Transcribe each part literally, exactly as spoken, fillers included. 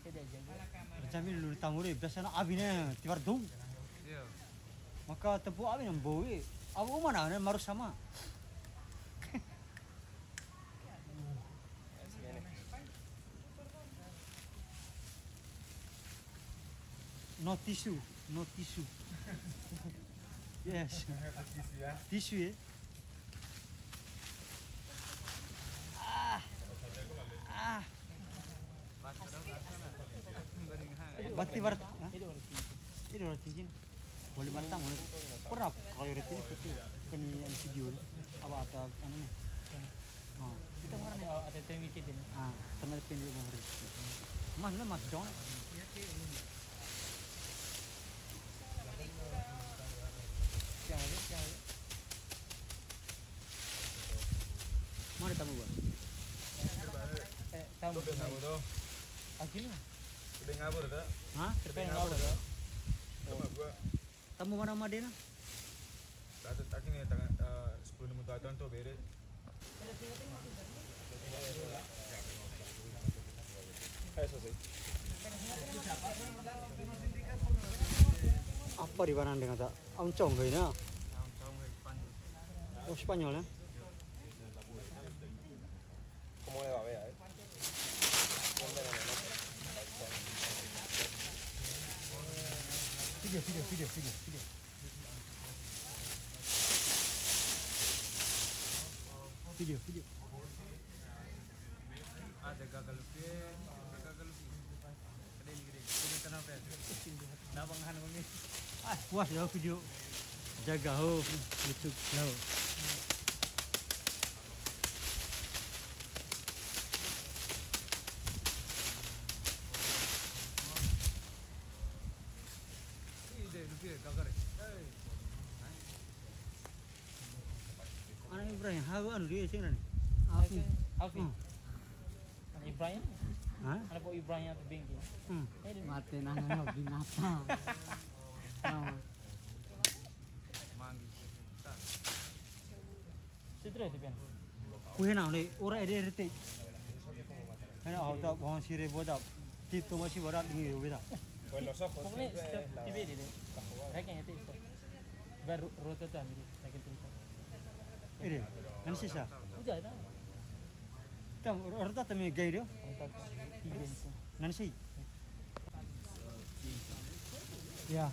Jamil lu tamu deh, biasanya abine tibar dong. Iya. Maka tebu abine bowe. Abu mana nih marus sama. No tissue, no tissue. Yes. Tissue ya. Ah. Ah. Bati barat. Ini orang tinggi. Boleh matang boleh. Pernah kalau itu itu kini yang video apa atau anu ni. Oh, Kita mana ni ada temi kita ni. ah, teman pendek mohon. Mana mas John? Jangan, jangan. Mana tamu buat? Eh, tamu. Udah ngabur tuh. Akhirnya. Udah ngabur tuh. Hah? Kita yang ngabur dah. Sama gua. Tamu mana sama dia? Satu tak ini tangan sepuluh menit tahun tuh beri. Ayo selesai. Apa di mana dengan tak? Amcong ke ini? Oh Spanyol ya? ¿Cómo le va a ver? Video, video, video, video, video. Video, video. Ada gagal pie, gagal pie. Ada ini gede. Ini kenapa ya? Nabang han kami. Ah, puas ya video. Jaga ho, lucu lah. Ini deh, lupa gagal. Hey. Anak Ibrahim, hawa anu dia cina ni. Alfi. Alfi. Hmm. Anak Ibrahim. Hah? Ada po Ibrahim atau Bengki. Hmm. Mati nang binatang. Manggil. Tak. Situ tu pian. Kuih nak ni, orang ada reti. Kena awak tak bawa sirih bodak. Tito masih bodak ni beda. Pues los ojos. Pokoknya setiap T V dia. Kayaknya itu. Baru rota tu ambil. Lagi tu. Ini, kan sisa. Udah dah. Tam, orang tak temi gay dia. Kontak tiga itu. Nanti. Ya.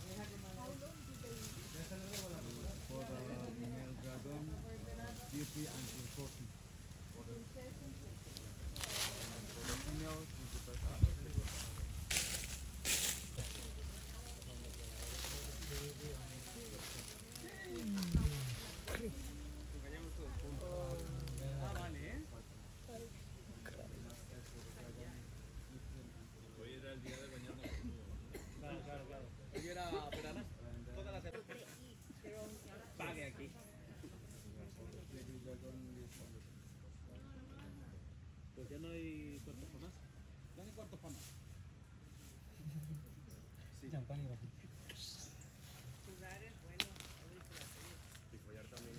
Hoy era veranas. Todas las pague aquí. Pues ya no hay cuartos para más. ¿No hay cuartos para más? Sí. Jangan panik lagi. Y follar también.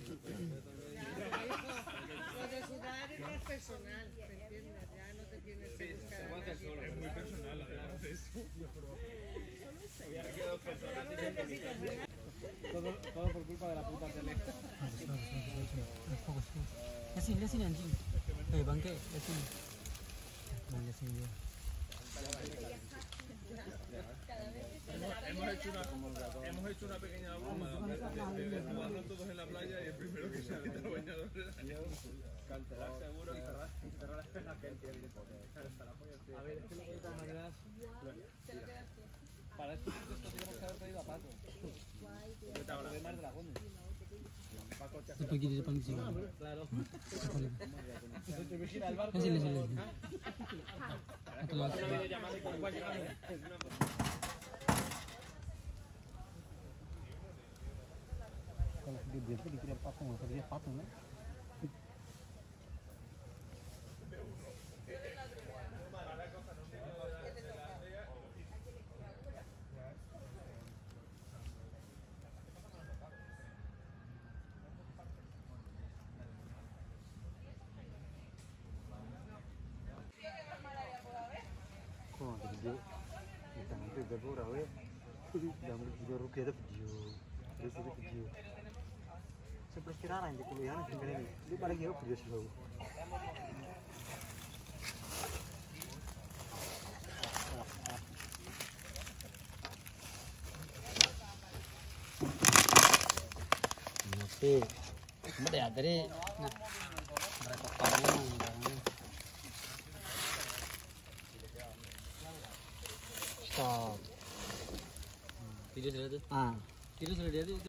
Lo de sudar es más personal, ¿me entiendes? Ya no te tienes que buscar a nadie. Es muy personal, además de eso. Hubiera quedado personal. Todo, todo por culpa de la puta tele. Lesin, lesin anjing. Eh bangke, lesin. Bang lesin dia. Hemos hecho una, hemos hecho una pequeña broma de, de, de jugarnos todos en la playa y el primero que sale del bañador cantará seguro y cerrar cerrar las penas que él tiene que poner. A ver, es que lo que de todas maneras. Para esto esto tenemos que haber pedido a Paco. Además de la Gómez. Dia pergi di depan sini. Claro. Lesin, Se te vigila el barco. lesin, lesin. Atau lagi. Llamando con cuál llegamos. Kalau dia dia tu dikira patung, kalau dia patung kan. Kau ada video kita nanti udah gue rawe udah video rugi ada video terus itu video seperti kira-kira yang kuliah nih tinggal ini lu balik ya video slow Nanti Mbak ya tadi mereka kamu stop video sudah tuh ah video sudah dia tuh